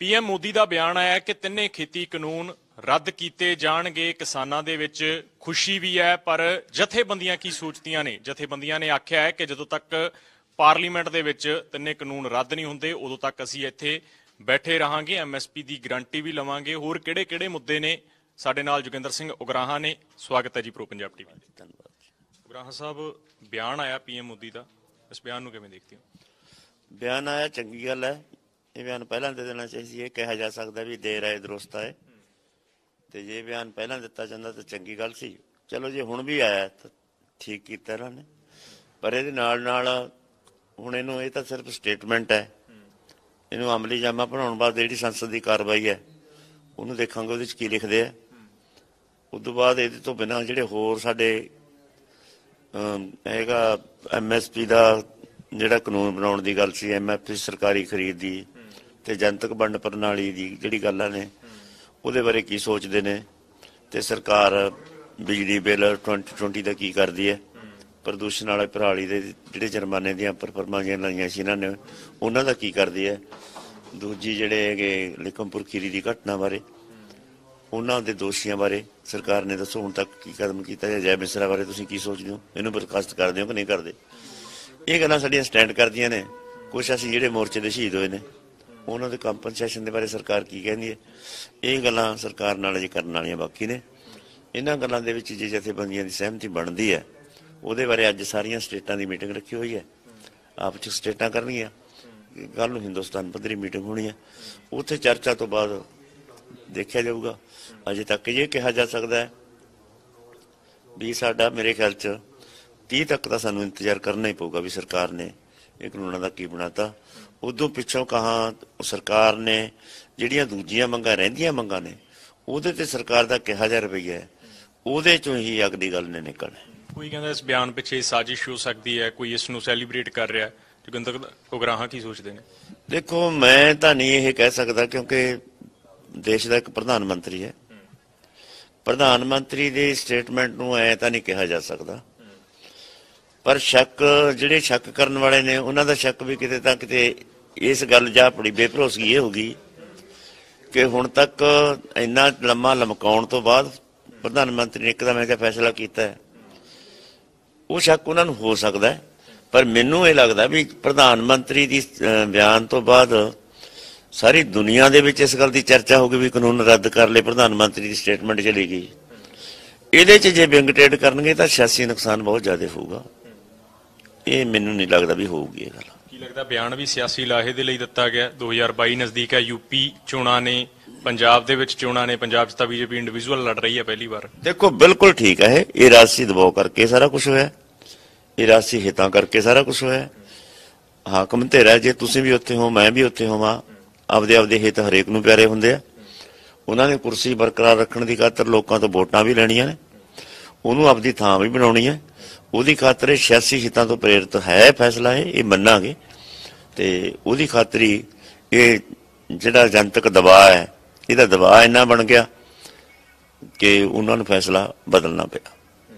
PM Modi का बयान आया कि तिन्ने खेती कानून रद्द किए जाणगे। किसानां दे विच खुशी भी है, पर जथेबंदियां की सोचदियां ने? जथेबंदियां ने आख्या है कि जदों तक पार्लीमेंट दे विच तिन्ने कानून रद्द नहीं हुंदे उदों तक असीं इत्थे बैठे रहांगे, MSP की गारंटी भी लवांगे। होर किहड़े-किहड़े मुद्दे ने? साडे नाल जोगिंदर सिंह उगराहां ने। स्वागत है जी प्रो पंजाब टीवी। उगराहां साहब, बयान आया पीएम मोदी का, इस बयान नूं किवें देखदे हो? बयान आया, चंगी गल है। ये बयान पहला दे देना चाहिए। कहा जा सकता भी देर आए दुरुस्त आए, तो ये बयान पहला दिता जाता तो चंगी गल सी। चलो जे हुण भी आया तो ठीक किया इन्होंने, पर ये हुण इनू ये तो सिर्फ स्टेटमेंट है। इनू अमली जामा बनाने बाद जी संसद की कार्रवाई है उन्होंने देखांगे उहदे च की लिखते हैं। उदों बाद ये तो बिना जिहड़े होर साडे हैगा MSP का जिहड़ा कानून बनाउण दी गल सी, MSP सरकारी खरीद दी ते जनतक वंड प्रणाली दी जिहड़ी गल्लां ने उहदे बारे की सोचदे ने, ते सरकार बिजली बिल 2020 दा की करदी है, प्रदूषण वाले पराली दे जिहड़े जुर्माने दी परफॉर्मा जिहड़ियां लाईयां सी इन्हां ने उन्हां दा की करदी है। दूजी जिहड़े हैगे लिखमपुर खीरी दी घटना बारे उन्हां दे दोषियां बारे सरकार ने दसो हुण तक की कदम कीता है। जय मिश्रा बारे तुसीं की सोचदे हो? इहनूं बर्खास्त करदे हो कि नहीं करदे? ये गल्लां साडीआं स्टैंड करदियां ने। कुछ असीं जिहड़े मोर्चे दे शहीद होए ने उन्हां दे कंपनसेशन दे बारे सरकार की कहंदी है? ये गल्लां सरकार नाल अजे करन वालीआं बाकी ने। इन्हां गल्लां दे विच जे जथेबंदियां दी सहमति बनदी है ਉਹਦੇ ਬਾਰੇ ਅੱਜ ਸਾਰੀਆਂ ਸਟੇਟਾਂ ਦੀ ਮੀਟਿੰਗ ਰੱਖੀ ਹੋਈ ਹੈ। ਆਪ 'ਚ ਸਟੇਟਾਂ ਕਰਨਗੀਆਂ, ਕੱਲ੍ਹ ਨੂੰ ਹਿੰਦੁਸਤਾਨ ਪੱਧਰੀ ਮੀਟਿੰਗ ਹੋਣੀ ਹੈ। ਉੱਥੇ ਚਰਚਾ ਤੋਂ ਬਾਅਦ ਦੇਖਿਆ ਜਾਊਗਾ। ਅਜੇ ਤੱਕ ਇਹ ਕਿਹਾ ਜਾ ਸਕਦਾ ਹੈ ਵੀ ਸਾਡਾ ਮੇਰੇ ਖਿਆਲ 'ਚ 30 ਤੱਕ ਤਾਂ ਸਾਨੂੰ ਇੰਤਜ਼ਾਰ ਕਰਨਾ ਹੀ ਪਊਗਾ ਵੀ ਸਰਕਾਰ ਨੇ ਇਹ ਕਾਨੂੰਨਾਂ ਦਾ ਕੀ ਬਣਾਤਾ। ਉਦੋਂ ਪਿੱਛੋਂ ਕਹਾਂ ਸਰਕਾਰ ਨੇ ਜਿਹੜੀਆਂ ਦੂਜੀਆਂ ਮੰਗਾਂ ਰਹਿੰਦੀਆਂ ਮੰਗਾਂ ਨੇ ਉਹਦੇ 'ਤੇ ਸਰਕਾਰ ਦਾ ਕਿਹਾ ਜਾ ਰਵੱਈਆ ਹੈ, ਉਹਦੇ 'ਚੋਂ ਹੀ ਅਗਲੀ ਗੱਲ ਨੇ ਨਿਕਲਣਾ। कोई कहता इस बयान पिछे साजिश हो सकती है, कोई इसनूं सैलीब्रेट कर रहा है, जोगिंदर उगराहां की सोचते हैं? देखो मैं तो नहीं ये कह सकता क्योंकि देश का एक प्रधानमंत्री है। प्रधानमंत्री के स्टेटमेंट नूं ऐ तां नहीं कहा जा सकता, पर शक जिहड़े शक करन वाले ने उन्हां दा शक भी किते तां किते इस गल जा बड़ी बेभरोसगी ये होगी कि हुण तक इन्ना लम्मा लमकाउण तो बाद प्रधानमंत्री ने एकदम ऐसा फैसला किया है, वो शक उन्होंने हो सकता है। पर मैनू ये लगता भी प्रधानमंत्री की बयान तो बाद सारी दुनिया दे विच इस गल की चर्चा होगी भी कानून रद्द कर ले, प्रधानमंत्री की स्टेटमेंट चली गई। ये जे विंगटेड करनगे तो सियासी नुकसान बहुत ज़्यादा होगा। ये मैनू नहीं लगता भी होगी ये गल। की लगता बयान भी सियासी लाहे दे लई दिता गया? 2022 नज़दीक है, यूपी चोणां ने, पंजाब दे विच चोणां ने, पंजाब च तां बीजेपी इंडिविजुअल लड़ रही है पहली बार। देखो बिल्कुल ठीक है, ये राजसी दबाव करके सारा कुछ होया, ये राजसी हितां करके सारा कुछ होया। हाकम धेरा जे तुसीं भी उत्थे हो मैं भी उत्थे होवां, आपदे आपदे हित हरेक नूं प्यारे हुंदे आ। उन्हां ने कुर्सी बरकरार रखण दी खातर लोकां तो वोटां भी लैणीआं ने, उहनूं आपदी थां भी बनाउणी है। ਉਹਦੀ ਖਾਤਰ ਇਹ ਸਿਆਸੀ ਹਿੱਤਾਂ ਤੋਂ ਪ੍ਰੇਰਿਤ ਹੈ ਫੈਸਲਾ, ਇਹ ਮੰਨਾਂਗੇ। ਤੇ ਉਹਦੀ ਖਾਤਰ ਹੀ ਇਹ ਜਿਹੜਾ ਜਨਤਕ ਦਬਾਅ ਹੈ, ਇਹਦਾ ਦਬਾਅ ਇੰਨਾ ਬਣ ਗਿਆ ਕਿ ਉਹਨਾਂ ਨੂੰ ਫੈਸਲਾ ਬਦਲਣਾ ਪਿਆ।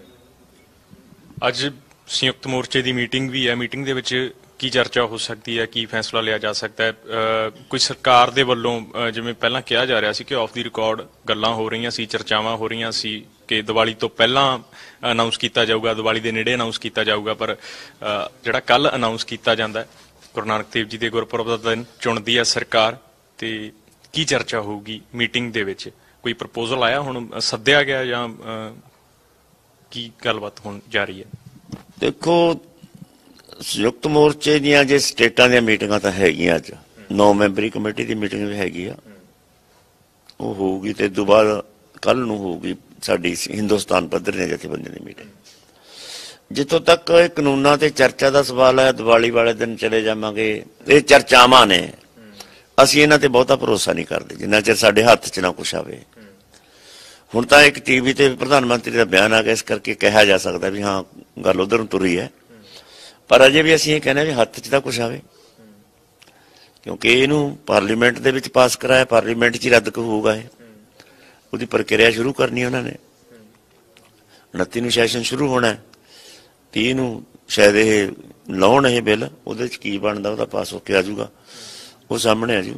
ਅੱਜ ਸੰਯੁਕਤ ਮੋਰਚੇ ਦੀ ਮੀਟਿੰਗ ਵੀ ਹੈ, ਮੀਟਿੰਗ ਦੇ ਵਿੱਚ ਕੀ ਚਰਚਾ ਹੋ ਸਕਦੀ ਹੈ, ਕੀ ਫੈਸਲਾ ਲਿਆ ਜਾ ਸਕਦਾ ਹੈ? ਕੋਈ ਸਰਕਾਰ ਦੇ ਵੱਲੋਂ ਜਿਵੇਂ ਪਹਿਲਾਂ ਕਿਹਾ ਜਾ ਰਿਹਾ ਸੀ ਕਿ ਆਫ ਦੀ ਰਿਕਾਰਡ ਗੱਲਾਂ ਹੋ ਰਹੀਆਂ ਸੀ, ਚਰਚਾਵਾਂ ਹੋ ਰਹੀਆਂ ਸੀ ਕਿ ਦੀਵਾਲੀ ਤੋਂ ਪਹਿਲਾਂ ਅਨਾਊਂਸ ਕੀਤਾ ਜਾਊਗਾ, ਦੀਵਾਲੀ ਦੇ ਨੇੜੇ ਅਨਾਊਂਸ ਕੀਤਾ ਜਾਊਗਾ, ਪਰ ਜਿਹੜਾ ਕੱਲ ਅਨਾਊਂਸ ਕੀਤਾ ਜਾਂਦਾ ਹੈ ਗੁਰੂ ਨਾਨਕ ਦੇਵ ਜੀ ਦੇ ਗੁਰਪੁਰਬ ਦਾ ਦਿਨ ਚੁਣਦੀ ਹੈ ਸਰਕਾਰ, ਤੇ ਕੀ ਚਰਚਾ ਹੋਊਗੀ ਮੀਟਿੰਗ ਦੇ ਵਿੱਚ? ਕੋਈ ਪ੍ਰਪੋਜ਼ਲ ਆਇਆ, ਹੁਣ ਸੱਦਿਆ ਗਿਆ ਜਾਂ ਕੀ ਗੱਲਬਾਤ ਹੁਣ ਜਾਰੀ ਹੈ? ਦੇਖੋ ਸੰਯੁਕਤ ਮੋਰਚੇ ਦੀਆਂ ਜੇ ਸਟੇਟਾਂ ਦੀਆਂ ਮੀਟਿੰਗਾਂ ਤਾਂ ਹੈਗੀਆਂ, ਅੱਜ 9 ਮੈਂਬਰੀ ਕਮੇਟੀ ਦੀ ਮੀਟਿੰਗ ਵੀ ਹੈਗੀ ਆ, ਉਹ ਹੋਊਗੀ। ਤੇ ਤੋਂ ਬਾਅਦ ਕੱਲ ਨੂੰ ਹੋਊਗੀ ਸਾਡੀ ਹਿੰਦੁਸਤਾਨ ਪੱਧਰ ਦੀਆਂ ਜਥੇਬੰਦੀਆਂ ਦੀ ਮੀਟਿੰਗ। ਜਿੱਥੋਂ ਤੱਕ ਇਹ ਕਾਨੂੰਨਾਂ ਤੇ ਚਰਚਾ ਦਾ ਸਵਾਲ ਹੈ, ਦੀਵਾਲੀ ਵਾਲੇ ਦਿਨ ਚਲੇ ਜਾਵਾਂਗੇ, ਇਹ ਚਰਚਾਵਾਂ ਨੇ। ਅਸੀਂ ਇਹਨਾਂ ਤੇ ਬਹੁਤਾ ਭਰੋਸਾ ਨਹੀਂ ਕਰਦੇ ਜਿੰਨਾ ਚਿਰ ਸਾਡੇ ਹੱਥ 'ਚ ਨਾ ਕੁਛ ਆਵੇ। ਹੁਣ ਤਾਂ ਇੱਕ TV ਤੇ ਪ੍ਰਧਾਨ ਮੰਤਰੀ ਦਾ ਬਿਆਨ ਆ ਗਿਆ, ਇਸ ਕਰਕੇ ਕਿਹਾ ਜਾ ਸਕਦਾ ਵੀ ਹਾਂ ਗੱਲ ਉਧਰ ਨੂੰ ਤੁਰੀ ਹੈ, ਪਰ ਅਜੇ ਵੀ ਅਸੀਂ ਇਹ ਕਹਿੰਦੇ ਵੀ ਹੱਥ 'ਚ ਤਾਂ ਕੁਛ ਆਵੇ, ਕਿਉਂਕਿ ਇਹਨੂੰ ਪਾਰਲੀਮੈਂਟ ਦੇ ਵਿੱਚ ਪਾਸ ਕਰਾਇਆ, ਪਾਰਲੀਮੈਂਟ 'ਚ ਹੀ ਰੱਦ ਹੋਊਗਾ। ਇਹ ਉਹਦੀ ਪ੍ਰਕਿਰਿਆ ਸ਼ੁਰੂ ਕਰਨੀ ਉਹਨਾਂ ਨੇ, 29 ਨੂੰ ਸੈਸ਼ਨ ਸ਼ੁਰੂ ਹੋਣਾ, 30 ਨੂੰ ਸ਼ਾਇਦ ਇਹ ਲਾਉਣ ਇਹ ਬਿੱਲ, ਉਹਦੇ 'ਚ ਕੀ ਬਣਦਾ ਉਹਦਾ ਪਾਸ ਹੋ ਕੇ ਆ ਜਾਊਗਾ, ਉਹ ਸਾਹਮਣੇ ਆ ਜੂ।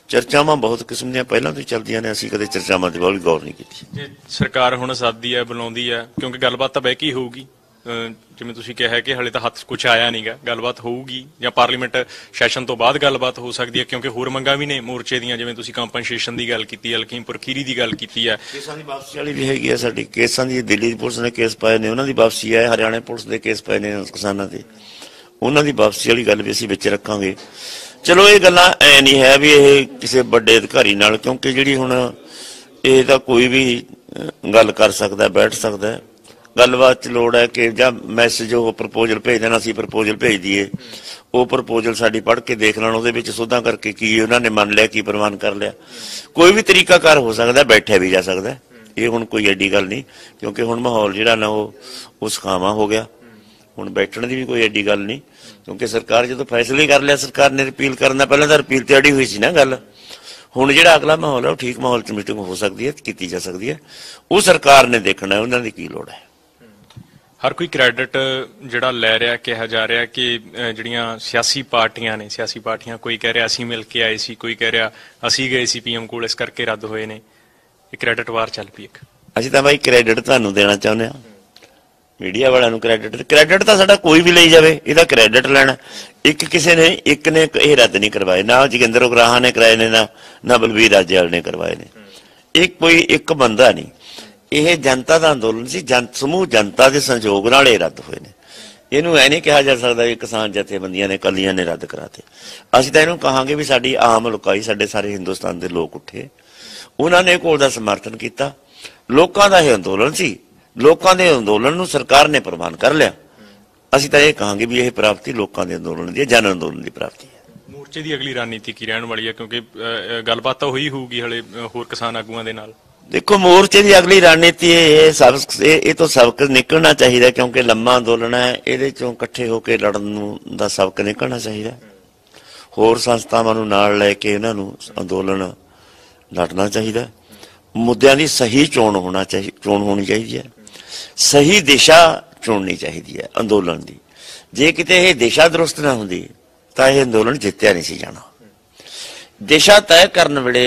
ਚਰਚਾਵਾਂ ਬਹੁਤ ਕਿਸਮ ਦੀਆਂ ਪਹਿਲਾਂ ਤੋਂ ਹੀ ਚੱਲਦੀਆਂ ਨੇ, ਅਸੀਂ ਕਦੇ ਚਰਚਾਵਾਂ ਤੇ ਬਹੁਤ ਗੌਰ ਨਹੀਂ ਕੀਤੀ। ਜੇ ਸਰਕਾਰ ਹੁਣ ਸੱਦਦੀ ਹੈ, ਬੁਲਾਉਂਦੀ ਹੈ, ਕਿਉਂਕਿ ਗੱਲਬਾਤ ਤਾਂ ਬਹਿ ਕੇ ਹੀ ਹੋਊਗੀ, ਜਿਵੇਂ ਤੁਸੀਂ ਕਿਹਾ ਕਿ ਹਲੇ ਤਾਂ ਹੱਥ ਕੁਝ ਆਇਆ ਨਹੀਂਗਾ, ਗੱਲਬਾਤ ਹੋਊਗੀ ਜਾਂ ਪਾਰਲੀਮੈਂਟ ਸੈਸ਼ਨ ਤੋਂ ਬਾਅਦ ਗੱਲਬਾਤ ਹੋ ਸਕਦੀ ਹੈ, ਕਿਉਂਕਿ ਹੋਰ ਮੰਗਾਂ ਵੀ ਨੇ ਮੋਰਚੇ ਦੀਆਂ, ਜਿਵੇਂ ਤੁਸੀਂ ਕੰਪਨਸੇਸ਼ਨ ਦੀ ਗੱਲ ਕੀਤੀ ਹੈ, ਲਖੀਮਪੁਰ ਖੀਰੀ ਦੀ ਗੱਲ ਕੀਤੀ ਹੈ, ਕੇਸਾਂ ਦੀ ਵਾਪਸੀ ਵਾਲੀ ਵੀ ਹੈਗੀ ਆ ਸਾਡੀ, ਕੇਸਾਂ ਦੀ ਦਿੱਲੀ ਦੀ ਪੁਲਿਸ ਨੇ ਕੇਸ ਪਾਏ ਨੇ, ਉਹਨਾਂ ਦੀ ਵਾਪਸੀ ਹੈ, ਹਰਿਆਣਾ ਪੁਲਿਸ ਦੇ ਕੇਸ ਪਏ ਨੇ ਕਿਸਾਨਾਂ ਦੇ, ਉਹਨਾਂ ਦੀ ਵਾਪਸੀ ਵਾਲੀ ਗੱਲ ਵੀ ਅਸੀਂ ਵਿੱਚ ਰੱਖਾਂਗੇ। ਚਲੋ ਇਹ ਗੱਲਾਂ ਐ ਨਹੀਂ ਹੈ ਵੀ ਇਹ ਕਿਸੇ ਵੱਡੇ ਅਧਿਕਾਰੀ ਨਾਲ, ਕਿਉਂਕਿ ਜਿਹੜੀ ਹੁਣ ਇਹ ਤਾਂ ਕੋਈ ਵੀ ਗੱਲ ਕਰ ਸਕਦਾ, ਬੈਠ ਸਕਦਾ, ਗੱਲਬਾਤ 'ਚ ਲੋੜ ਹੈ ਕਿ ਜਾਂ ਮੈਸੇਜ ਉਹ ਪ੍ਰਪੋਜ਼ਲ ਭੇਜ ਦੇਣਾ, ਅਸੀਂ ਪ੍ਰਪੋਜ਼ਲ ਭੇਜ ਦਈਏ, ਉਹ ਪ੍ਰਪੋਜ਼ਲ ਸਾਡੀ ਪੜ੍ਹ ਕੇ ਦੇਖ ਲੈਣ, ਉਹਦੇ ਵਿੱਚ ਸੋਧਾਂ ਕਰਕੇ ਕੀ ਉਹਨਾਂ ਨੇ ਮੰਨ ਲਿਆ, ਕੀ ਪ੍ਰਵਾਨ ਕਰ ਲਿਆ, ਕੋਈ ਵੀ ਤਰੀਕਾਕਾਰ ਹੋ ਸਕਦਾ, ਬੈਠਿਆ ਵੀ ਜਾ ਸਕਦਾ, ਇਹ ਹੁਣ ਕੋਈ ਐਡੀ ਗੱਲ ਨਹੀਂ, ਕਿਉਂਕਿ ਹੁਣ ਮਾਹੌਲ ਜਿਹੜਾ ਨਾ ਉਹ ਸੁਖਾਵਾਂ ਹੋ ਗਿਆ, ਹੁਣ ਬੈਠਣ ਦੀ ਵੀ ਕੋਈ ਐਡੀ ਗੱਲ ਨਹੀਂ, ਕਿਉਂਕਿ ਸਰਕਾਰ ਜਦੋਂ ਫੈਸਲਾ ਹੀ ਕਰ ਲਿਆ, ਸਰਕਾਰ ਨੇ ਰਿਪੀਲ ਕਰਨ ਦਾ ਪਹਿਲਾਂ ਤਾਂ ਰਿਪੀਲ ਤੇ ਅੜੀ ਹੋਈ ਸੀ ਨਾ ਗੱਲ, ਹੁਣ ਜਿਹੜਾ ਅਗਲਾ ਮਾਹੌਲ ਹੈ ਉਹ ਠੀਕ ਮਾਹੌਲ 'ਚ ਮੀਟਿੰਗ ਹੋ ਸਕਦੀ ਹੈ, ਕੀਤੀ ਜਾ ਸਕਦੀ ਹੈ, ਉਹ ਸਰਕਾਰ ਨੇ ਦੇਖਣਾ ਉਹਨਾਂ ਦੀ ਕੀ ਲੋੜ ਹੈ। ਹਰ ਕੋਈ ਕ੍ਰੈਡਿਟ ਜਿਹੜਾ ਲੈ ਰਿਹਾ, ਕਿਹਾ ਜਾ ਰਿਹਾ ਕਿ ਜਿਹੜੀਆਂ ਸਿਆਸੀ ਪਾਰਟੀਆਂ ਨੇ, ਸਿਆਸੀ ਪਾਰਟੀਆਂ, ਕੋਈ ਕਹਿ ਰਿਹਾ ਅਸੀਂ ਮਿਲ ਕੇ ਆਏ ਸੀ, ਕੋਈ ਕਹਿ ਰਿਹਾ ਅਸੀਂ ਗਏ ਸੀ PM ਕੋਲ, ਇਸ ਕਰਕੇ ਰੱਦ ਹੋਏ ਨੇ, ਇਹ ਕ੍ਰੈਡਿਟ ਵਾਰ ਚੱਲ ਪਈ ਇੱਕ। ਅਸੀਂ ਤਾਂ ਬਾਈ ਕ੍ਰੈਡਿਟ ਤੁਹਾਨੂੰ ਦੇਣਾ ਚਾਹੁੰਦੇ ਹਾਂ, ਮੀਡੀਆ ਵਾਲਿਆਂ ਨੂੰ ਕ੍ਰੈਡਿਟ ਤਾਂ ਸਾਡਾ ਕੋਈ ਵੀ ਲਈ ਜਾਵੇ, ਇਹਦਾ ਕ੍ਰੈਡਿਟ ਲੈਣਾ, ਇੱਕ ਨੇ ਇਹ ਰੱਦ ਨਹੀਂ ਕਰਵਾਏ, ਨਾ ਜੋਗਿੰਦਰ ਉਗਰਾਹਾਂ ਨੇ ਕਰਾਏ ਨੇ, ਨਾ ਬਲਬੀਰ ਰਾਜੇਵਾਲ ਨੇ ਕਰਵਾਏ ਨੇ, ਇੱਕ ਬੰਦਾ ਨਹੀਂ, ਇਹ ਜਨਤਾ ਦਾ ਅੰਦੋਲਨ ਸੀ, ਸਮੂਹ ਜਨਤਾ ਦੇ ਸੰਯੋਗ ਨਾਲ ਇਹ ਰੱਦ ਹੋਏ ਨੇ, ਇਹਨੂੰ ਐ ਨਹੀਂ ਕਿਹਾ ਜਾ ਸਕਦਾ ਵੀ ਕਿਸਾਨ ਜਥੇਬੰਦੀਆਂ ਨੇ ਕੱਲੀਆਂ ਨੇ ਰੱਦ ਕਰਾਤੇ। ਅਸੀਂ ਤਾਂ ਇਹਨੂੰ ਕਹਾਂਗੇ ਵੀ ਸਾਡੀ ਆਮ ਲੋਕਾਈ, ਸਾਡੇ ਸਾਰੇ ਹਿੰਦੁਸਤਾਨ ਦੇ ਲੋਕ ਉੱਠੇ, ਉਹਨਾਂ ਨੇ ਕੋਲ ਦਾ ਸਮਰਥਨ ਕੀਤਾ, ਲੋਕਾਂ ਦਾ ਇਹ ਅੰਦੋਲਨ ਸੀ, ਲੋਕਾਂ ਦੇ ਅੰਦੋਲਨ ਨੂੰ ਸਰਕਾਰ ਨੇ ਪ੍ਰਵਾਨ ਕਰ ਲਿਆ। ਅਸੀਂ ਤਾਂ ਇਹ ਕਹਾਂਗੇ ਵੀ ਇਹ ਪ੍ਰਾਪਤੀ ਲੋਕਾਂ ਦੇ ਅੰਦੋਲਨ ਦੀ, ਜਨ ਅੰਦੋਲਨ ਦੀ ਪ੍ਰਾਪਤੀ ਹੈ। ਮੋਰਚੇ ਦੀ ਅਗਲੀ ਰਣਨੀਤੀ ਕੀ ਰਹਿਣ ਵਾਲੀ ਹੈ, ਕਿਉਂਕਿ ਗੱਲਬਾਤ ਤਾਂ ਹੋਈ ਹੋਊਗੀ ਹਲੇ ਹੋਰ ਕਿਸਾਨ ਆਗੂਆਂ ਦੇ ਨਾਲ? ਦੇਖੋ, ਮੋਰਚੇ ਦੀ ਅਗਲੀ ਰਣਨੀਤੀ ਇਹ ਤੋਂ ਸਬਕ ਨਿਕਲਣਾ ਚਾਹੀਦਾ, ਕਿਉਂਕਿ ਲੰਮਾ ਅੰਦੋਲਨ ਹੈ, ਇਹਦੇ ਚੋਂ ਇਕੱਠੇ ਹੋ ਕੇ ਲੜਨ ਨੂੰ ਦਾ ਸਬਕ ਨਿਕਲਣਾ ਚਾਹੀਦਾ, ਹੋਰ ਸੰਸਥਾਵਾਂ ਨੂੰ ਨਾਲ ਲੈ ਕੇ ਇਹਨਾਂ ਨੂੰ ਅੰਦੋਲਨ ਲੜਨਾ ਚਾਹੀਦਾ, ਮੁੱਦਿਆਂ ਦੀ ਸਹੀ ਚੋਣ ਹੋਣੀ ਚਾਹੀਦੀ ਹੈ, ਸਹੀ ਦਿਸ਼ਾ ਚੁਣਨੀ ਚਾਹੀਦੀ ਹੈ ਅੰਦੋਲਨ ਦੀ। ਜੇ ਕਿਤੇ ਇਹ ਦਿਸ਼ਾ ਦਰੁਸਤ ਨਾ ਹੁੰਦੀ ਤਾਂ ਇਹ ਅੰਦੋਲਨ ਜਿੱਤਿਆ ਨਹੀਂ ਸੀ ਜਾਣਾ। ਦਿਸ਼ਾ ਤੈਅ ਕਰਨ ਵੇਲੇ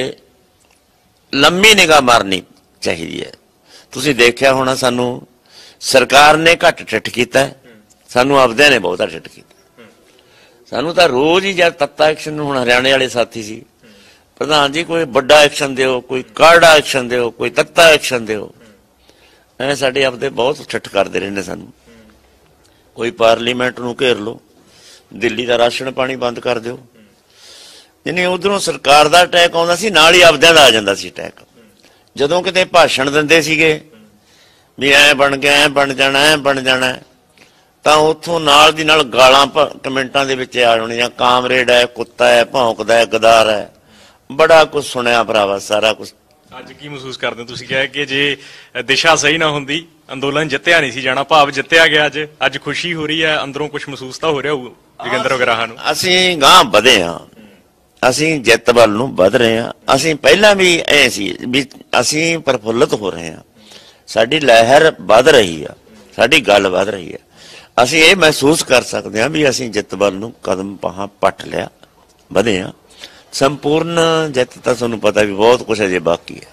ਲੰਮੀ ਨਿਗਾਹ ਮਾਰਨੀ ਚਾਹੀਦੀ ਹੈ। ਤੁਸੀਂ ਦੇਖਿਆ ਹੋਣਾ, ਸਾਨੂੰ ਸਰਕਾਰ ਨੇ ਘੱਟ ਠਿੱਠ ਕੀਤਾ, ਸਾਨੂੰ ਆਪਦਿਆਂ ਨੇ ਬਹੁਤਾ ਠਿੱਠ ਕੀਤਾ, ਸਾਨੂੰ ਤਾਂ ਰੋਜ਼ ਹੀ ਜਦ ਤੱਤਾ ਐਕਸ਼ਨ, ਹੁਣ ਹਰਿਆਣੇ ਵਾਲੇ ਸਾਥੀ ਸੀ, ਪ੍ਰਧਾਨ ਜੀ ਕੋਈ ਵੱਡਾ ਐਕਸ਼ਨ ਦਿਓ, ਕੋਈ ਕਾਰਡਾ ਐਕਸ਼ਨ ਦਿਓ, ਕੋਈ ਤੱਤਾ ਐਕਸ਼ਨ ਦਿਓ, ਐ ਸਾਡੇ ਆਪਦੇ ਬਹੁਤ ਠਿੱਠ ਕਰਦੇ ਰਹਿੰਦੇ ਸਾਨੂੰ। ਕੋਈ ਪਾਰਲੀਮੈਂਟ ਨੂੰ ਘੇਰ ਲਓ, ਦਿੱਲੀ ਦਾ ਰਾਸ਼ਨ ਪਾਣੀ ਬੰਦ ਕਰ ਦਿਓ, ਯਾਨੀ ਉਧਰੋਂ ਸਰਕਾਰ ਦਾ ਅਟੈਕ ਆਉਂਦਾ ਸੀ, ਨਾਲ ਹੀ ਆਪਦਿਆਂ ਦਾ ਆ ਜਾਂਦਾ ਸੀ ਅਟੈਕ। ਜਦੋਂ ਕਿਤੇ ਭਾਸ਼ਣ ਦਿੰਦੇ ਸੀਗੇ ਵੀ ਐ ਬਣ ਗਿਆ, ਐ ਬਣ ਜਾਣਾ, ਐ ਬਣ ਜਾਣਾ, ਤਾਂ ਉੱਥੋਂ ਨਾਲ ਦੀ ਨਾਲ ਗਾਲਾਂ ਕਮੈਂਟਾਂ ਦੇ ਵਿੱਚ ਆ ਜਾਣੀਆਂ, ਕਾਮਰੇਡ ਹੈ, ਕੁੱਤਾ ਹੈ, ਭੌਂਕਦਾ ਹੈ, ਗਦਾਰ ਹੈ, ਬੜਾ ਕੁਝ ਸੁਣਿਆ ਭਰਾਵਾ, ਸਾਰਾ ਕੁਝ। ਅੱਜ ਕੀ ਮਹਿਸੂਸ ਕਰਦੇ ਹੋ ਤੁਸੀਂ? ਕਿਹਾ ਕਿ ਜੇ ਦਿਸ਼ਾ ਸਹੀ ਨਾ ਹੁੰਦੀ ਅੰਦੋਲਨ ਜਿੱਤਿਆ ਨਹੀਂ ਸੀ ਜਾਣਾ, ਭਾਵ ਜਿੱਤਿਆ ਗਿਆ, ਅੱਜ ਖੁਸ਼ੀ ਹੋ ਰਹੀ ਹੈ, ਅੰਦਰੋਂ ਕੁਝ ਮਹਿਸੂਸ ਤਾਂ ਹੋ ਰਿਹਾ ਹੋਊ ਜੋਗਿੰਦਰ ਉਗਰਾਹਾਂ ਨੂੰ? ਅਸੀਂ ਗਾਂਹ ਵਧੇ ਹਾਂ, ਅਸੀਂ ਜਿੱਤ ਵੱਲ ਨੂੰ ਵਧ ਰਹੇ ਹਾਂ। ਅਸੀਂ ਪਹਿਲਾਂ ਵੀ ਐ ਸੀ ਵੀ ਅਸੀਂ ਪ੍ਰਫੁੱਲਤ ਹੋ ਰਹੇ ਹਾਂ, ਸਾਡੀ ਲਹਿਰ ਵੱਧ ਰਹੀ ਆ, ਸਾਡੀ ਗੱਲ ਵੱਧ ਰਹੀ ਹੈ, ਅਸੀਂ ਇਹ ਮਹਿਸੂਸ ਕਰ ਸਕਦੇ ਹਾਂ ਵੀ ਅਸੀਂ ਜਿੱਤ ਵੱਲ ਨੂੰ ਕਦਮ ਪੱਟ ਲਿਆ, ਵਧੇ ਹਾਂ। ਸੰਪੂਰਨ ਜਿੱਤ ਤਾਂ ਤੁਹਾਨੂੰ ਪਤਾ ਵੀ ਬਹੁਤ ਕੁਛ ਅਜੇ ਬਾਕੀ ਹੈ।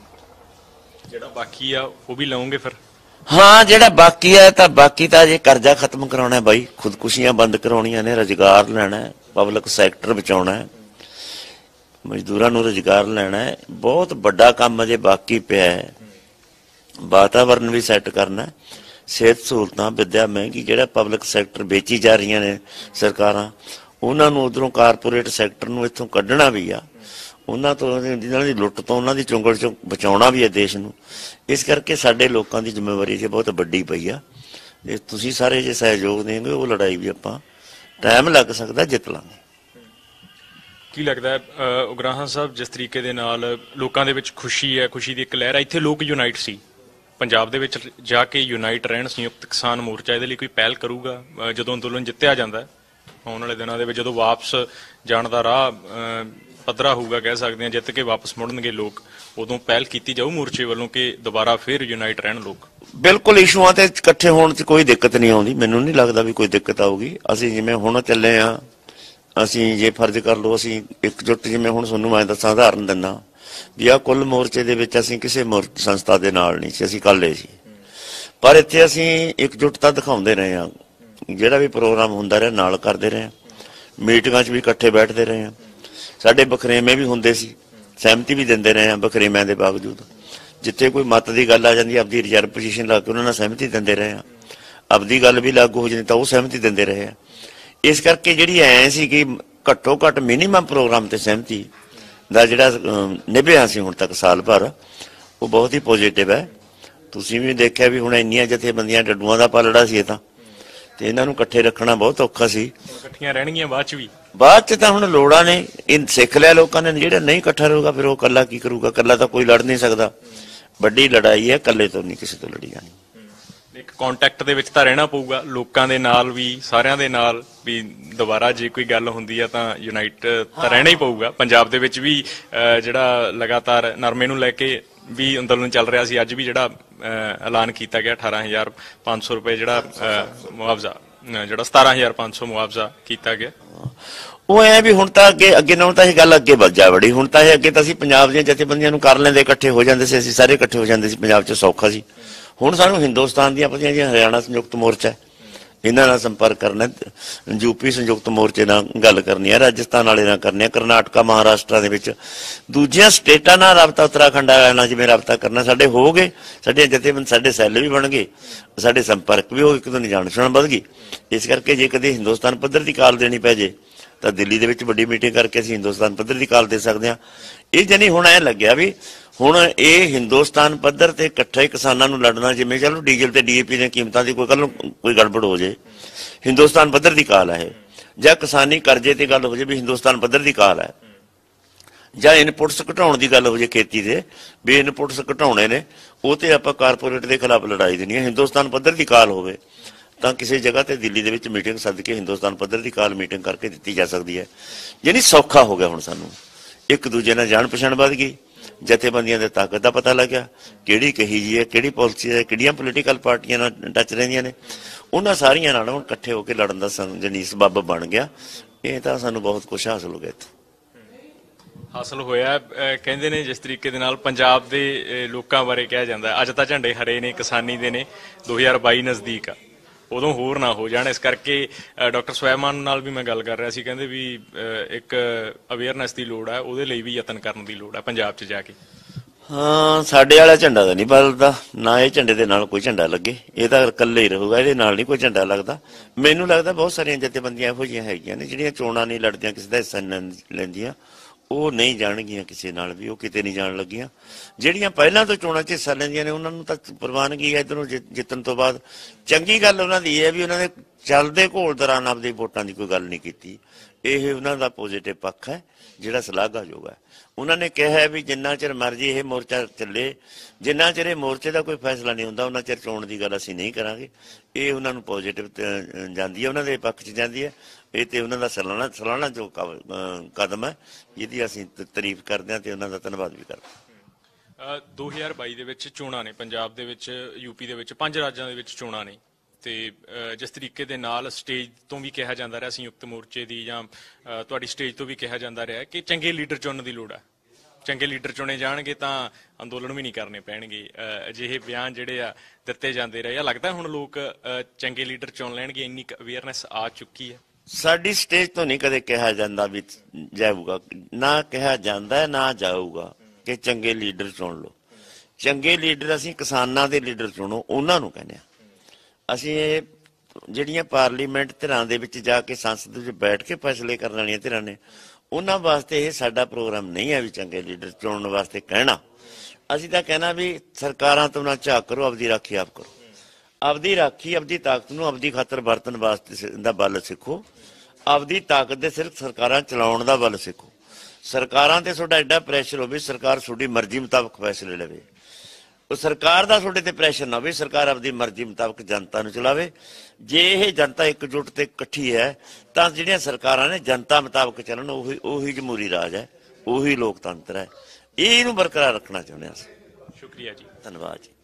ਜਿਹੜਾ ਬਾਕੀ ਆ ਉਹ ਵੀ ਲਓਗੇ ਫਿਰ? ਹਾਂ, ਜਿਹੜਾ ਬਾਕੀ ਹੈ ਤਾਂ ਅਜੇ ਕਰਜ਼ਾ ਖਤਮ ਕਰਾਉਣਾ ਬਾਈ, ਖੁਦਕੁਸ਼ੀਆਂ ਬੰਦ ਕਰਾਉਣੀਆਂ ਨੇ, ਰੁਜ਼ਗਾਰ ਲੈਣਾ, ਪਬਲਿਕ ਸੈਕਟਰ ਬਚਾਉਣਾ, ਮਜ਼ਦੂਰਾਂ ਨੂੰ ਰੁਜ਼ਗਾਰ ਲੈਣਾ, ਬਹੁਤ ਵੱਡਾ ਕੰਮ ਅਜੇ ਬਾਕੀ ਪਿਆ ਹੈ। ਵਾਤਾਵਰਨ ਵੀ ਸੈੱਟ ਕਰਨਾ, ਸਿਹਤ ਸਹੂਲਤਾਂ, ਵਿੱਦਿਆ ਮਹਿੰਗੀ, ਜਿਹੜਾ ਪਬਲਿਕ ਸੈਕਟਰ ਵੇਚੀ ਜਾ ਰਹੀਆਂ ਨੇ ਸਰਕਾਰਾਂ, ਉਹਨਾਂ ਨੂੰ ਉਧਰੋਂ ਕਾਰਪੋਰੇਟ ਸੈਕਟਰ ਨੂੰ ਇੱਥੋਂ ਕੱਢਣਾ ਵੀ ਆ, ਉਹਨਾਂ ਤੋਂ, ਜਿਹਨਾਂ ਦੀ ਲੁੱਟ ਤੋਂ, ਉਹਨਾਂ ਦੀ ਚੁੰਗਲ ਚੋਂ ਬਚਾਉਣਾ ਵੀ ਹੈ ਦੇਸ਼ ਨੂੰ। ਇਸ ਕਰਕੇ ਸਾਡੇ ਲੋਕਾਂ ਦੀ ਜ਼ਿੰਮੇਵਾਰੀ ਜੇ ਬਹੁਤ ਵੱਡੀ ਪਈ ਆ, ਜੇ ਤੁਸੀਂ ਸਾਰੇ ਜੇ ਸਹਿਯੋਗ ਦੇਂਗੇ ਉਹ ਲੜਾਈ ਵੀ ਆਪਾਂ ਟਾਈਮ ਲੱਗ ਸਕਦਾ ਜਿੱਤ ਲਾਂਗੇ। ਕੀ ਲੱਗਦਾ ਉਗਰਾਹਾਂ ਸਾਹਿਬ, ਜਿਸ ਤਰੀਕੇ ਦੇ ਨਾਲ ਲੋਕਾਂ ਦੇ ਵਿੱਚ ਖੁਸ਼ੀ ਹੈ, ਖੁਸ਼ੀ ਦੀ ਇੱਕ ਲਹਿਰ ਹੈ, ਇੱਥੇ ਲੋਕ ਯੂਨਾਈਟ ਸੀ, ਪੰਜਾਬ ਦੇ ਵਿੱਚ ਜਾ ਕੇ ਯੂਨਾਈਟ ਰਹਿਣ, ਸੰਯੁਕਤ ਕਿਸਾਨ ਮੋਰਚਾ ਇਹਦੇ ਲਈ ਕੋਈ ਪਹਿਲ ਕਰੂਗਾ ਜਦੋਂ ਅੰਦੋਲਨ ਜਿੱਤਿਆ ਜਾਂਦਾ ਆਉਣ ਵਾਲੇ ਦਿਨਾਂ ਦੇ ਵਿੱਚ, ਜਦੋਂ ਵਾਪਸ ਜਾਣ ਦਾ ਰਾਹ ਪੱਧਰਾ ਹੋਊਗਾ, ਕਹਿ ਸਕਦੇ ਹਾਂ, ਜਿੱਤ ਕੇ ਵਾਪਸ ਮੁੜਨਗੇ ਲੋਕ, ਉਦੋਂ ਪਹਿਲ ਕੀਤੀ ਜਾਊ ਮੋਰਚੇ ਵੱਲੋਂ ਕਿ ਦੁਬਾਰਾ ਫਿਰ ਯੂਨਾਈਟ ਰਹਿਣ ਲੋਕ? ਬਿਲਕੁਲ, ਇਸ਼ੂਆਂ ਤੇ ਇਕੱਠੇ ਹੋਣ 'ਚ ਕੋਈ ਦਿੱਕਤ ਨਹੀਂ ਆਉਂਦੀ, ਮੈਨੂੰ ਨਹੀਂ ਲੱਗਦਾ ਵੀ ਕੋਈ ਦਿੱਕਤ ਆਊਗੀ। ਅਸੀਂ ਜਿਵੇਂ ਹੁਣ ਚੱਲੇ ਹਾਂ, ਅਸੀਂ ਜੇ ਫਰਜ਼ ਕਰ ਲਓ ਅਸੀਂ ਇਕਜੁੱਟ, ਜਿਵੇਂ ਹੁਣ ਤੁਹਾਨੂੰ ਮੈਂ ਦੱਸਾਂ ਉਦਾਹਰਨ ਦਿੰਦਾ ਵੀ ਆਹ ਕੁੱਲ ਮੋਰਚੇ ਦੇ ਵਿੱਚ ਅਸੀਂ ਕਿਸੇ ਸੰਸਥਾ ਦੇ ਨਾਲ ਨਹੀਂ ਸੀ, ਅਸੀਂ ਇਕੱਲੇ ਸੀ, ਪਰ ਇੱਥੇ ਅਸੀਂ ਇਕਜੁੱਟਤਾ ਦਿਖਾਉਂਦੇ ਰਹੇ ਹਾਂ। ਜਿਹੜਾ ਵੀ ਪ੍ਰੋਗਰਾਮ ਹੁੰਦਾ ਰਿਹਾ ਨਾਲ ਕਰਦੇ ਰਹੇ ਹਾਂ, ਮੀਟਿੰਗਾਂ 'ਚ ਵੀ ਇਕੱਠੇ ਬੈਠਦੇ ਰਹੇ ਹਾਂ, ਸਾਡੇ ਬਖਰੇਵੇਂ ਵੀ ਹੁੰਦੇ ਸੀ, ਸਹਿਮਤੀ ਵੀ ਦਿੰਦੇ ਰਹੇ ਹਾਂ ਬਖਰੇਵਿਆਂ ਦੇ ਬਾਵਜੂਦ। ਜਿੱਥੇ ਕੋਈ ਮਤ ਦੀ ਗੱਲ ਆ ਜਾਂਦੀ ਆਪਦੀ ਰਿਜ਼ਰਵ ਪੋਜੀਸ਼ਨ ਲਾ ਕੇ ਉਹਨਾਂ ਨਾਲ ਸਹਿਮਤੀ ਦਿੰਦੇ ਰਹੇ ਹਾਂ, ਆਪਦੀ ਗੱਲ ਵੀ ਲਾਗੂ ਹੋ ਜਾਂਦੀ ਤਾਂ ਉਹ ਸਹਿਮਤੀ ਦਿੰਦੇ ਰਹੇ ਆ। ਇਸ ਕਰਕੇ ਜਿਹੜੀ ਐ ਸੀ ਕਿ ਘੱਟੋ ਘੱਟ ਮਿਨੀਮਮ ਪ੍ਰੋਗਰਾਮ ਤੇ ਸਹਿਮਤੀ ਦਾ ਜਿਹੜਾ ਨਿਭਿਆ ਸੀ ਹੁਣ ਤੱਕ ਸਾਲ ਭਰ, ਉਹ ਬਹੁਤ ਹੀ ਪੋਜ਼ਿਟਿਵ ਹੈ। ਤੁਸੀਂ ਵੀ ਦੇਖਿਆ ਵੀ ਹੁਣ ਇੰਨੀਆਂ ਜਥੇਬੰਦੀਆਂ ਡੱਡੂਆਂ ਦਾ ਪਲੜਾ ਸੀ ਇਹ ਤਾਂ, ਤੇ ਇਹਨਾਂ ਨੂੰ ਇਕੱਠੇ ਰੱਖਣਾ ਬਹੁਤ ਔਖਾ ਸੀ। ਇਕੱਠੀਆਂ ਰਹਿਣਗੀਆਂ ਬਾਅਦ ਚ ਵੀ, ਬਾਅਦ ਚ ਤਾਂ ਹੁਣ ਲੋੜਾਂ ਨੇ ਇਹ ਸਿੱਖ ਲਿਆ ਲੋਕਾਂ ਨੇ। ਜਿਹੜਾ ਨਹੀਂ ਇਕੱਠਾ ਰਹੂਗਾ ਫਿਰ ਉਹ ਇਕੱਲਾ ਕੀ ਕਰੂਗਾ? ਇਕੱਲਾ ਤਾਂ ਕੋਈ ਲੜ ਨਹੀਂ ਸਕਦਾ। ਵੱਡੀ ਲੜਾਈ ਹੈ, ਇਕੱਲੇ ਤੋਂ ਨਹੀਂ ਕਿਸੇ ਤੋਂ ਲੜੀ ਜਾਣੀ। ਇੱਕ ਕੰਟੈਕਟ ਦੇ ਵਿੱਚ ਤਾਂ ਰਹਿਣਾ ਪਊਗਾ ਲੋਕਾਂ ਦੇ ਨਾਲ ਵੀ, ਸਾਰਿਆਂ ਦੇ ਨਾਲ ਵੀ। ਦੁਬਾਰਾ ਜੇ ਕੋਈ ਗੱਲ ਹੁੰਦੀ ਆ ਤਾਂ ਯੂਨਾਈਟ ਤਾਂ ਰਹਿਣਾ ਹੀ ਪਊਗਾ। ਪੰਜਾਬ ਦੇ ਵਿੱਚ ਵੀ ਜਿਹੜਾ ਲਗਾਤਾਰ ਨਰਮੇ ਨੂੰ ਲੈ ਕੇ ਵੀ ਅੰਦੋਲਨ ਚੱਲ ਰਿਹਾ ਸੀ, ਅੱਜ ਵੀ ਜਿਹੜਾ ਐਲਾਨ ਕੀਤਾ ਗਿਆ 18,500 ਰੁਪਏ ਜਿਹੜਾ ਮੁਆਵਜ਼ਾ, ਜਿਹੜਾ 17,500 ਮੁਆਵਜ਼ਾ ਕੀਤਾ ਗਿਆ। ਉਹ ਐ ਵੀ ਹੁਣ ਤਾਂ ਅੱਗੇ ਨਾਲੋਂ ਤਾਂ ਇਹ ਗੱਲ ਅੱਗੇ ਵੱਧ ਜਾ ਵੜੀ। ਹੁਣ ਤਾਂ ਇਹ ਅੱਗੇ ਤਾਂ ਅਸੀਂ ਪੰਜਾਬ ਦੀਆਂ ਜਥੇਬੰਦੀਆਂ ਨੂੰ ਕਰ ਲੈਂਦੇ, ਇਕੱਠੇ ਹੋ ਜਾਂਦੇ ਸੀ, ਅਸੀਂ ਸਾਰੇ ਇਕੱਠੇ ਹੋ ਜਾਂਦੇ ਸੀ, ਪੰਜਾਬ 'ਚ ਸੌਖਾ ਸੀ। ਹੁਣ ਸਾਨੂੰ ਹਿੰਦੁਸਤਾਨ ਦੀਆਂ ਆਪਣੀਆਂ ਜਿਹੜੀਆਂ ਹਰਿਆਣਾ ਸੰਯੁਕਤ ਮੋਰਚਾ ਇਹਨਾਂ ਨਾਲ ਸੰਪਰਕ ਕਰਨਾ, ਯੂਪੀ ਸੰਯੁਕਤ ਮੋਰਚੇ ਨਾਲ ਗੱਲ ਕਰਨੀ ਹੈ, ਰਾਜਸਥਾਨ ਵਾਲੇ ਨਾਲ ਕਰਨੀ ਹੈ, ਕਰਨਾਟਕਾ ਮਹਾਰਾਸ਼ਟਰ ਦੇ ਵਿੱਚ ਦੂਜੀਆਂ ਸਟੇਟਾਂ ਨਾਲ ਰਾਬਤਾ, ਉੱਤਰਾਖੰਡ ਵਾਲਿਆਂ ਨਾਲ ਜਿਵੇਂ ਰਾਬਤਾ ਕਰਨਾ ਸਾਡੇ ਹੋ ਗਏ। ਸਾਡੀਆਂ ਜਥੇਬੰਦ, ਸਾਡੇ ਸੈੱਲ ਵੀ ਬਣ ਗਏ, ਸਾਡੇ ਸੰਪਰਕ ਵੀ ਹੋ ਗਏ, ਇੱਕ ਦੂਜੇ ਦੀ ਜਾਣ ਪਛਾਣ ਵੱਧ ਗਈ। ਇਸ ਕਰਕੇ ਜੇ ਕਦੇ ਹਿੰਦੁਸਤਾਨ ਪੱਧਰ ਦੀ ਕਾਲ ਦੇਣੀ ਪੈ ਜੇ ਤਾਂ ਦਿੱਲੀ ਦੇ ਵਿੱਚ ਵੱਡੀ ਮੀਟਿੰਗ ਕਰਕੇ ਅਸੀਂ ਹਿੰਦੁਸਤਾਨ ਪੱਧਰ ਦੀ ਕਾਲ ਦੇ ਸਕਦੇ ਹਾਂ। ਇਹ ਜਾਨੀ ਹੁਣ ਐ ਲੱਗਿਆ ਵੀ ਹੁਣ ਇਹ ਹਿੰਦੁਸਤਾਨ ਪੱਧਰ ਤੇ ਇਕੱਠੇ ਕਿਸਾਨਾਂ ਨੂੰ ਲੜਨਾ, ਜਿਵੇਂ ਚਲੋ ਡੀਜ਼ਲ ਤੇ DAP ਦੀਆਂ ਕੀਮਤਾਂ ਦੀ ਕੋਈ ਕੱਲ ਨੂੰ ਕੋਈ ਗੜਬੜ ਹੋ ਜੇ, ਹਿੰਦੁਸਤਾਨ ਪੱਧਰ ਦੀ ਕਾਲ ਹੈ। ਜਾਂ ਕਿਸਾਨੀ ਕਰਜ਼ੇ ਤੇ ਗੱਲ ਹੋ ਜੇ ਵੀ ਹਿੰਦੁਸਤਾਨ ਪੱਧਰ ਦੀ ਕਾਲ ਹੈ। ਜਾਂ ਇਨਪੁਟਸ ਘਟਾਉਣ ਦੀ ਗੱਲ ਹੋ ਜੇ ਖੇਤੀ ਦੇ ਵੀ ਇਨਪੁਟਸ ਘਟਾਉਣੇ ਨੇ, ਉਹ ਤੇ ਆਪਾਂ ਕਾਰਪੋਰੇਟ ਦੇ ਖਿਲਾਫ ਲੜਾਈ ਦੇਣੀ ਹੈ। ਹਿੰਦੁਸਤਾਨ ਪੱਧਰ ਦੀ ਕਾਲ ਹੋਵੇ ਤਾਂ ਕਿਸੇ ਜਗ੍ਹਾ ਤੇ ਦਿੱਲੀ ਦੇ ਵਿੱਚ ਮੀਟਿੰਗ ਸੱਦ ਕੇ ਹਿੰਦੁਸਤਾਨ ਪੱਧਰ ਦੀ ਕਾਲ ਮੀਟਿੰਗ ਕਰਕੇ ਦਿੱਤੀ ਜਾ ਸਕਦੀ ਹੈ। ਯਾਨੀ ਸੌਖਾ ਹੋ ਗਿਆ ਹੁਣ ਸਾਨੂੰ, ਇੱਕ ਦੂਜੇ ਨਾਲ ਜਾਣ ਪਛਾਣ ਵੱਧ ਗਈ, ਜਥੇਬੰਦੀਆਂ ਦੇ ਤਾਕਤ ਦਾ ਪਤਾ ਲੱਗਿਆ, ਕਿਹੜੀ ਕਹੀ ਜੀ ਹੈ, ਕਿਹੜੀ ਪਾਲਿਸੀ ਹੈ, ਕਿਹੜੀਆਂ ਪੋਲੀਟੀਕਲ ਪਾਰਟੀਆਂ ਨਾਲ ਟੱਚ ਰਹਿੰਦੀਆਂ ਨੇ, ਉਹਨਾਂ ਸਾਰੀਆਂ ਨਾਲ ਹੁਣ ਇਕੱਠੇ ਹੋ ਕੇ ਲੜਨ ਦਾ ਜਾਨੀ ਸਬੱਬ ਬਣ ਗਿਆ। ਇਹ ਤਾਂ ਸਾਨੂੰ ਬਹੁਤ ਕੁਛ ਹਾਸਲ ਹੋ ਗਿਆ ਇੱਥੇ। ਹਾਸਲ ਹੋਇਆ ਕਹਿੰਦੇ ਨੇ ਜਿਸ ਤਰੀਕੇ ਦੇ ਨਾਲ ਪੰਜਾਬ ਦੇ ਲੋਕਾਂ ਬਾਰੇ ਕਿਹਾ ਜਾਂਦਾ, ਅੱਜ ਤਾਂ ਝੰਡੇ ਹਰੇ ਨੇ, ਕਿਸਾਨੀ ਦੇ ਨੇ, 2022 ਨਜ਼ਦੀਕ ਆ, ਉਦੋਂ ਹੋਰ ਨਾ ਹੋ ਜਾਣ। ਇਸ ਕਰਕੇ ਡਾਕਟਰ ਸਵੈਮਾਨ ਨਾਲ ਵੀ ਮੈਂ ਗੱਲ ਕਰ ਰਿਹਾ ਸੀ, ਕਹਿੰਦੇ ਵੀ ਇੱਕ ਅਵੇਅਰਨੈਸ ਦੀ ਲੋੜ ਹੈ, ਉਹਦੇ ਲਈ ਵੀ ਯਤਨ ਕਰਨ ਦੀ ਲੋੜ ਹੈ ਪੰਜਾਬ 'ਚ ਜਾ ਕੇ। ਹਾਂ, ਸਾਡੇ ਵਾਲਾ ਝੰਡਾ ਤਾਂ ਨਹੀਂ ਬਦਲਦਾ, ਨਾ ਇਹ ਝੰਡੇ ਦੇ ਨਾਲ ਕੋਈ ਝੰਡਾ ਲੱਗੇ, ਇਹ ਤਾਂ ਇਕੱਲੇ ਹੀ ਰਹੂਗਾ, ਇਹਦੇ ਨਾਲ ਨਹੀਂ ਕੋਈ ਝੰਡਾ ਲੱਗਦਾ। ਮੈਨੂੰ ਲੱਗਦਾ ਬਹੁਤ ਸਾਰੀਆਂ ਜਥੇਬੰਦੀਆਂ ਇਹੋ ਜਿਹੀਆਂ ਹੈਗੀਆਂ ਨੇ ਜਿਹੜੀਆਂ ਚੋਣਾਂ ਨਹੀਂ ਲੜਦੀਆਂ, ਕਿਸੇ ਦਾ ਹਿੱਸਾ ਨਹੀਂ ਲੈਂਦੀਆਂ, ਉਹ ਨਹੀਂ ਜਾਣਗੀਆਂ ਕਿਸੇ ਨਾਲ ਵੀ, ਉਹ ਕਿਤੇ ਨਹੀਂ ਜਾਣ ਲੱਗੀਆਂ। ਜਿਹੜੀਆਂ ਪਹਿਲਾਂ ਤੋਂ ਚੋਣਾਂ 'ਚ ਹਿੱਸਾ ਲੈਂਦੀਆਂ ਨੇ ਉਹਨਾਂ ਨੂੰ ਤਾਂ ਪ੍ਰਵਾਨਗੀ ਹੈ ਇੱਧਰੋਂ ਜਿੱਤਣ ਤੋਂ ਬਾਅਦ। ਚੰਗੀ ਗੱਲ ਉਹਨਾਂ ਦੀ ਇਹ ਹੈ ਵੀ ਉਹਨਾਂ ਨੇ ਚੱਲਦੇ ਘੋਲ ਦੌਰਾਨ ਆਪਦੀ ਵੋਟਾਂ ਦੀ ਕੋਈ ਗੱਲ ਨਹੀਂ ਕੀਤੀ। ਇਹ ਉਹਨਾਂ ਦਾ ਪੋਜ਼ਿਟਿਵ ਪੱਖ ਹੈ ਜਿਹੜਾ ਸ਼ਲਾਘਾਯੋਗ ਹੈ। ਉਹਨਾਂ ਨੇ ਕਿਹਾ ਵੀ ਜਿੰਨਾ ਚਿਰ ਮਰਜ਼ੀ ਇਹ ਮੋਰਚਾ ਚੱਲੇ, ਜਿੰਨਾ ਚਿਰ ਇਹ ਮੋਰਚੇ ਦਾ ਕੋਈ ਫੈਸਲਾ ਨਹੀਂ ਹੁੰਦਾ, ਉਹਨਾਂ ਚਿਰ ਚੋਣ ਦੀ ਗੱਲ ਅਸੀਂ ਨਹੀਂ ਕਰਾਂਗੇ। ਇਹ ਉਹਨਾਂ ਨੂੰ ਪੋਜ਼ਿਟਿਵ ਜਾਂਦੀ ਹੈ, ਉਹਨਾਂ ਦੇ ਪੱਖ 'ਚ ਜਾਂਦੀ ਹੈ। ਇਹ ਤੇ ਉਹਨਾਂ ਦਾ ਸਲਾਨਾ ਜੋ ਕਦਮ ਹੈ, ਜਿਹਦੀ ਅਸੀਂ ਤਾਰੀਫ ਕਰਦੇ ਹਾਂ ਤੇ ਉਹਨਾਂ ਦਾ ਧੰਨਵਾਦ ਵੀ ਕਰਦੇ ਹਾਂ। 2022 ਦੇ ਵਿੱਚ ਚੋਣਾਂ ਨੇ ਪੰਜਾਬ ਦੇ ਵਿੱਚ, ਯੂਪੀ ਦੇ ਵਿੱਚ, 5 ਰਾਜਾਂ ਦੇ ਵਿੱਚ ਚੋਣਾਂ ਨੇ, ਤੇ ਜਿਸ ਤਰੀਕੇ ਦੇ ਨਾਲ ਸਟੇਜ ਤੋਂ ਵੀ ਕਿਹਾ ਜਾਂਦਾ ਰਿਹਾ ਸੰਯੁਕਤ ਮੋਰਚੇ ਦੀ ਜਾਂ ਤੁਹਾਡੀ ਸਟੇਜ ਤੋਂ ਵੀ ਕਿਹਾ ਜਾਂਦਾ ਰਿਹਾ ਕਿ ਚੰਗੇ ਲੀਡਰ ਚੁਣਨ ਦੀ ਲੋੜ ਹੈ, ਚੰਗੇ ਲੀਡਰ ਚੁਣੇ ਜਾਣਗੇ ਤਾਂ ਅੰਦੋਲਨ ਵੀ ਨਹੀਂ ਕਰਨੇ ਪੈਣਗੇ। ਅਜਿਹੇ ਬਿਆਨ ਜਿਹੜੇ ਆ ਦਿੱਤੇ ਜਾਂਦੇ ਰਹੇ ਆ। ਲੱਗਦਾ ਹੁਣ ਲੋਕ ਚੰਗੇ ਲੀਡਰ ਚੁਣ ਲੈਣਗੇ, ਇੰਨੀ ਅਵੇਅਰਨੈਸ ਆ ਚੁੱਕੀ ਹੈ। ਸਾਡੀ ਸਟੇਜ ਤੋਂ ਨਹੀਂ ਕਦੇ ਕਿਹਾ ਜਾਂਦਾ ਵੀ ਜਾਊਗਾ, ਨਾ ਕਿਹਾ ਜਾਂਦਾ ਨਾ ਜਾਊਗਾ ਕਿ ਚੰਗੇ ਲੀਡਰ ਚੁਣ ਲਓ। ਚੰਗੇ ਲੀਡਰ ਅਸੀਂ ਕਿਸਾਨਾਂ ਦੇ ਲੀਡਰ ਚੁਣੋ, ਉਹਨਾਂ ਨੂੰ ਕਹਿੰਦੇ ਹਾਂ। ਅਸੀਂ ਇਹ ਜਿਹੜੀਆਂ ਪਾਰਲੀਮੈਂਟ ਧਿਰਾਂ ਦੇ ਵਿੱਚ ਜਾ ਕੇ ਸੰਸਦ ਵਿੱਚ ਬੈਠ ਕੇ ਫੈਸਲੇ ਕਰਨ ਵਾਲੀਆਂ ਧਿਰਾਂ ਨੇ, ਉਹਨਾਂ ਵਾਸਤੇ ਇਹ ਸਾਡਾ ਪ੍ਰੋਗਰਾਮ ਨਹੀਂ ਹੈ ਵੀ ਚੰਗੇ ਲੀਡਰ ਚੁਣਨ ਵਾਸਤੇ ਕਹਿਣਾ। ਅਸੀਂ ਤਾਂ ਕਹਿਣਾ ਵੀ ਸਰਕਾਰਾਂ ਤੋਂ ਨਾ ਝਾਕ ਕਰੋ, ਆਪਦੀ ਰਾਖੀ ਆਪ ਕਰੋ। ਆਪਦੀ ਰਾਖੀ, ਆਪਦੀ ਤਾਕਤ ਨੂੰ ਆਪਦੀ ਖਾਤਰ ਵਰਤਣ ਵਾਸਤੇ ਦਾ ਬਲ ਸਿੱਖੋ। ਆਪਦੀ ਤਾਕਤ ਦੇ ਸਿਰਫ ਸਰਕਾਰਾਂ ਚਲਾਉਣ ਦਾ ਬਲ ਸਿੱਖੋ। ਸਰਕਾਰਾਂ ਤੇ ਤੁਹਾਡਾ ਐਡਾ ਪ੍ਰੈਸ਼ਰ ਹੋਵੇ ਸਰਕਾਰ ਤੁਹਾਡੀ ਮਰਜ਼ੀ ਮੁਤਾਬਕ ਫੈਸਲੇ ਲਵੇ, ਉਹ ਸਰਕਾਰ ਦਾ ਤੁਹਾਡੇ ਤੇ ਪ੍ਰੈਸ਼ਰ ਨਾ ਹੋਵੇ, ਸਰਕਾਰ ਆਪਦੀ ਮਰਜ਼ੀ ਮੁਤਾਬਕ ਜਨਤਾ ਨੂੰ ਚਲਾਵੇ। ਜੇ ਇਹ ਜਨਤਾ ਇਕਜੁੱਟ ਤੇ ਇਕੱਠੀ ਹੈ ਤਾਂ ਜਿਹੜੀਆਂ ਸਰਕਾਰਾਂ ਨੇ ਜਨਤਾ ਮੁਤਾਬਕ ਚੱਲਣ, ਉਹੀ ਜਮਹੂਰੀ ਰਾਜ ਹੈ, ਉਹੀ ਲੋਕਤੰਤਰ ਹੈ। ਇਹਨੂੰ ਬਰਕਰਾਰ ਰੱਖਣਾ ਚਾਹੁੰਦੇ ਹਾਂ ਅਸੀਂ। ਸ਼ੁਕਰੀਆ ਜੀ, ਧੰਨਵਾਦ ਜੀ।